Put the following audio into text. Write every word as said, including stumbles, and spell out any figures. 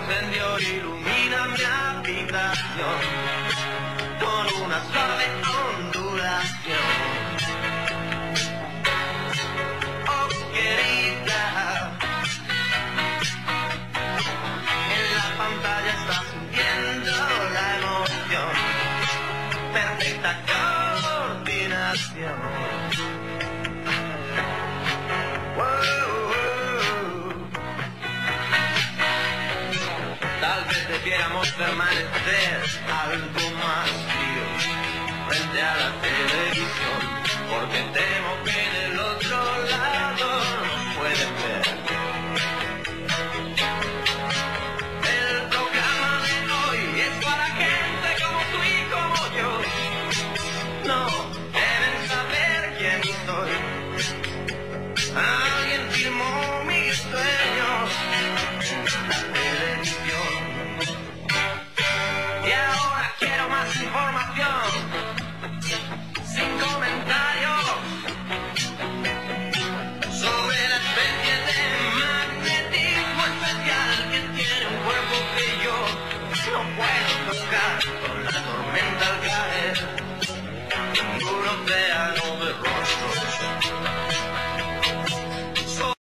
incendio ilumina mi habitación con una suave ondulación. Oh, querida, en la pantalla estás sintiendo la emoción. Perfecta coordinación. Tal vez debiéramos permanecer algo más fríos frente a la televisión, porque temo que en el otro lado